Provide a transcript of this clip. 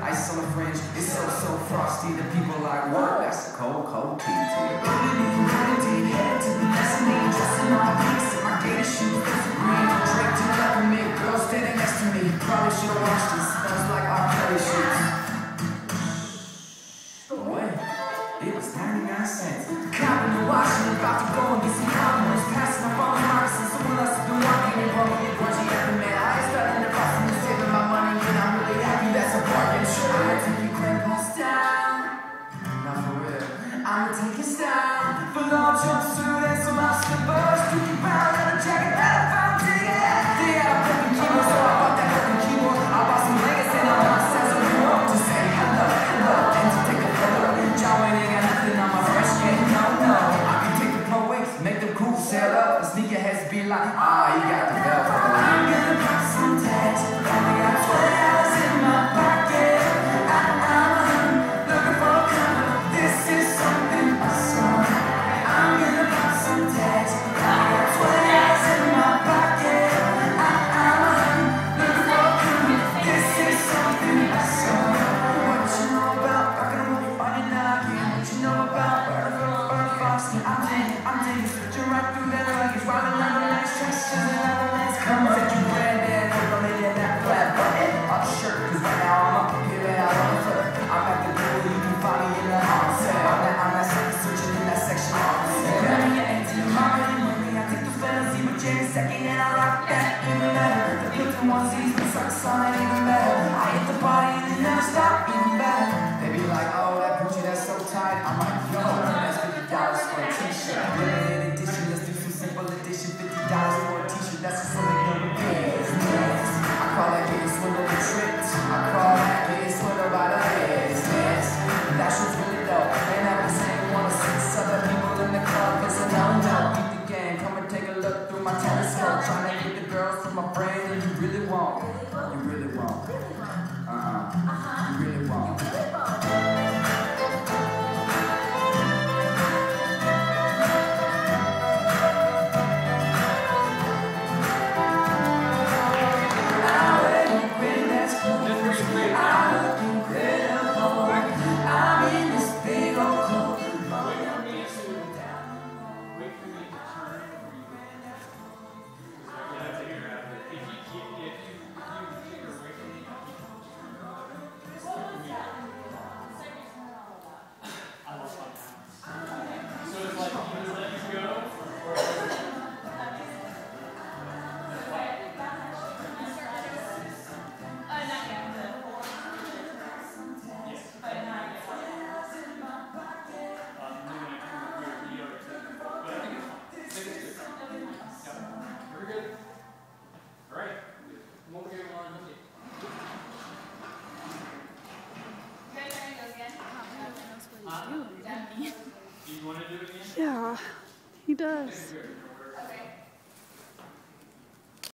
ice on the fringe. It's so frosty. The people like, whoa, that's a cold tea. Head to the destiny, dressing all pinks in my gator shoes. Green draped in peppermint, girl standing next to me. Probably should have washed this. Smells like our Kelly shoes. Boy, it was 99 cents. Copping to Washington, about to go and get some compliments. Passing up on the marks and someone else has been walking and bumping it grungy at the man. I ain't starting to cost me saving my money and I'm really happy that's a bargain. Sure, I had to keep crampons down. Not for real, I'ma take it down. For long jumpsuit and some slippers. 50 pound leather jacket that I found digging. They had a broken keyboard, so I bought that broken keyboard. I bought some leggings and all my sense of humor to say hello, and to take a photo. Y'all ain't got nothing on my fresh game, no. I can take the poets, make them cool, sail up. The sneakerheads be like, you got the Velcro. I'm gonna pop some tags. Only got $20 in my pocket. I'm looking for a cover. This is something I saw. I'm gonna pop some tags. Only got $20 in my pocket. I'm looking for a cover. This is something I saw. What you know about rockin' on your body knocking? What you know about Bird Fox? I'm digging, switching right through that luggage. Riding around the nice tracks, chilling out the nice comes at you granddad. Don't lay in that flat button off the shirt, cause right now I'm up here and out on the foot. I'm at the door, you can find me in the homicide. I'm that second searching in that section homicide. Grab me your auntie, your mama, and mommy. I take the fantasy, but Jane second, and I rock that even better. The Hilton onesies, the socks on, even better. I hit the party and it never stop, even better. They be like, oh, that Gucci, that's so tight. I'm like, yo, that's $50 for a t-shirt. Limited edition, let's do some simple edition. $50 for a t-shirt, that's just something on the business. I call that getting swindled and tricked. I call that getting swindled by the business. That shit's really dope. And at the same wanna see other people in the club, it's a no-no. Beat the game, come and take a look through my telescope. Trying to get the girls from my brain, and you really won't. You really won't. You really won't. Yeah, he does.